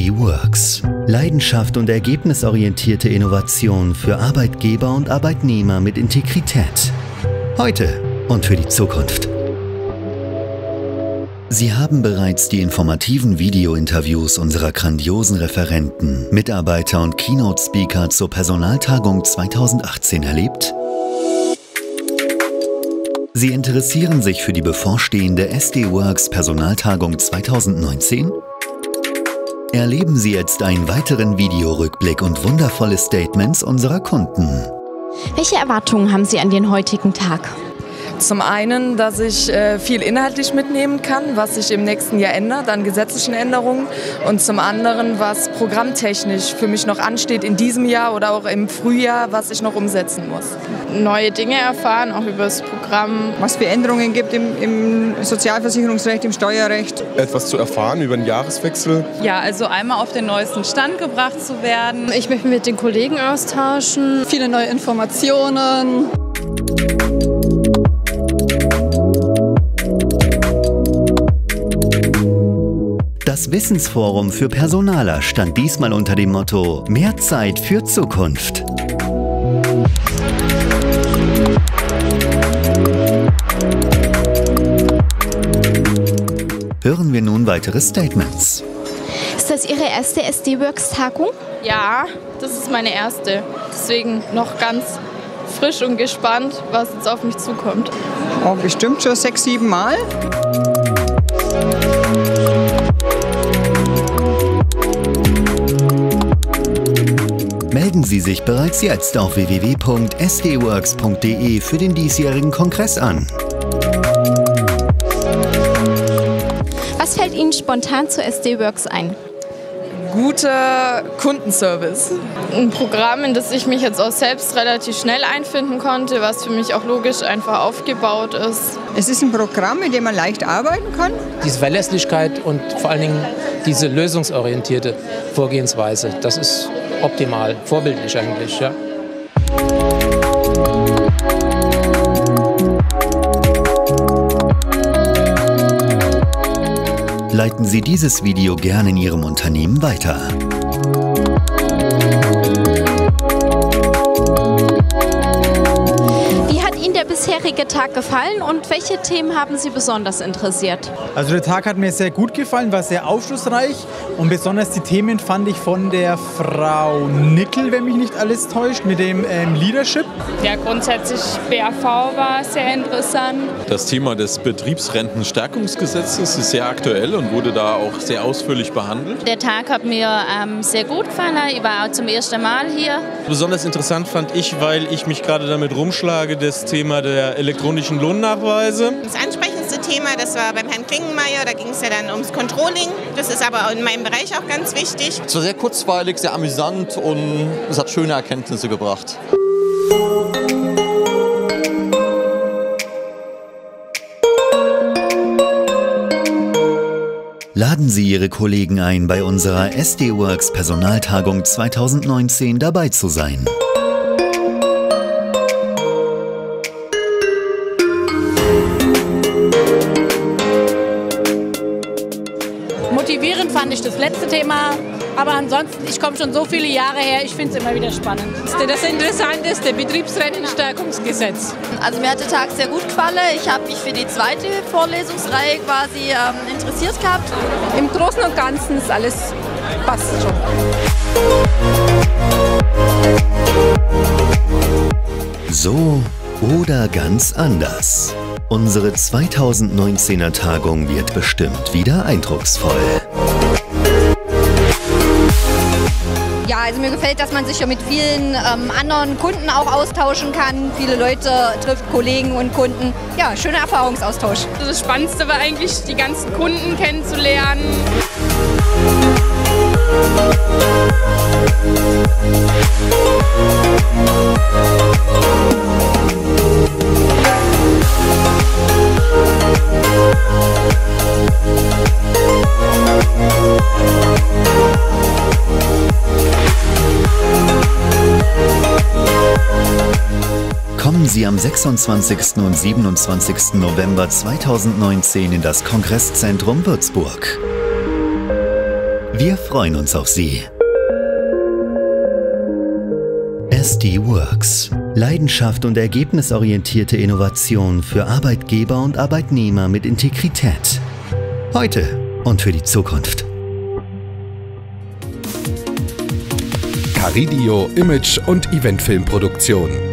SD Works. Leidenschaft und ergebnisorientierte Innovation für Arbeitgeber und Arbeitnehmer mit Integrität. Heute und für die Zukunft. Sie haben bereits die informativen Video-Interviews unserer grandiosen Referenten, Mitarbeiter und Keynote-Speaker zur Personaltagung 2018 erlebt? Sie interessieren sich für die bevorstehende SD Works Personaltagung 2019? Erleben Sie jetzt einen weiteren Videorückblick und wundervolle Statements unserer Kunden. Welche Erwartungen haben Sie an den heutigen Tag? Zum einen, dass ich viel inhaltlich mitnehmen kann, was sich im nächsten Jahr ändert an gesetzlichen Änderungen. Und zum anderen, was programmtechnisch für mich noch ansteht in diesem Jahr oder auch im Frühjahr, was ich noch umsetzen muss. Neue Dinge erfahren, auch über das Programm. Was für Änderungen gibt im Sozialversicherungsrecht, im Steuerrecht. Etwas zu erfahren über den Jahreswechsel. Ja, also einmal auf den neuesten Stand gebracht zu werden. Ich möchte mich mit den Kollegen austauschen. Viele neue Informationen. Das Wissensforum für Personaler stand diesmal unter dem Motto „Mehr Zeit für Zukunft“. Hören wir nun weitere Statements. Ist das Ihre erste SD Works Tagung? Ja, das ist meine erste. Deswegen noch ganz frisch und gespannt, was jetzt auf mich zukommt. Oh, bestimmt schon 6, 7 Mal. Melden Sie sich bereits jetzt auf www.sdworks.de für den diesjährigen Kongress an. Was fällt Ihnen spontan zu SD Works ein? Guter Kundenservice. Ein Programm, in das ich mich jetzt auch selbst relativ schnell einfinden konnte, was für mich auch logisch einfach aufgebaut ist. Es ist ein Programm, mit dem man leicht arbeiten kann. Diese Verlässlichkeit und vor allen Dingen diese lösungsorientierte Vorgehensweise, das ist optimal, vorbildlich eigentlich, ja. Leiten Sie dieses Video gerne in Ihrem Unternehmen weiter. Wie hat Ihnen der bisherige Tag gefallen und welche Themen haben Sie besonders interessiert? Also der Tag hat mir sehr gut gefallen, war sehr aufschlussreich und besonders die Themen fand ich von der Frau Nickel, wenn mich nicht alles täuscht, mit dem Leadership. Ja, grundsätzlich BAV war sehr interessant. Das Thema des Betriebsrentenstärkungsgesetzes ist sehr aktuell und wurde da auch sehr ausführlich behandelt. Der Tag hat mir sehr gut gefallen. Ich war auch zum ersten Mal hier. Besonders interessant fand ich, weil ich mich gerade damit rumschlage, das Thema der elektronischen Lohnnachweise. Das ansprechendste Thema, das war beim Herrn Klingenmeier, da ging es ja dann ums Controlling. Das ist aber in meinem Bereich auch ganz wichtig. Es war sehr kurzweilig, sehr amüsant und es hat schöne Erkenntnisse gebracht. Laden Sie Ihre Kollegen ein, bei unserer SD Works Personaltagung 2019 dabei zu sein. Motivierend fand ich das letzte Thema, aber ansonsten, ich komme schon so viele Jahre her, ich finde es immer wieder spannend. Das Interessanteste, Betriebsrentenstärkungsgesetz. Also mir hat der Tag sehr gut gefallen. Ich habe mich für die zweite Vorlesungsreihe quasi interessiert gehabt. Im Großen und Ganzen ist alles passt schon. So oder ganz anders. Unsere 2019er Tagung wird bestimmt wieder eindrucksvoll. Ja, also mir gefällt, dass man sich ja mit vielen anderen Kunden auch austauschen kann. Viele Leute trifft, Kollegen und Kunden. Ja, schöner Erfahrungsaustausch. Das Spannendste war eigentlich, die ganzen Kunden kennenzulernen. Kommen Sie am 26. und 27. November 2019 in das Kongresszentrum Würzburg. Wir freuen uns auf Sie. SD Works. Leidenschaft und ergebnisorientierte Innovation für Arbeitgeber und Arbeitnehmer mit Integrität. Heute und für die Zukunft. Caridio Image- und Eventfilmproduktion.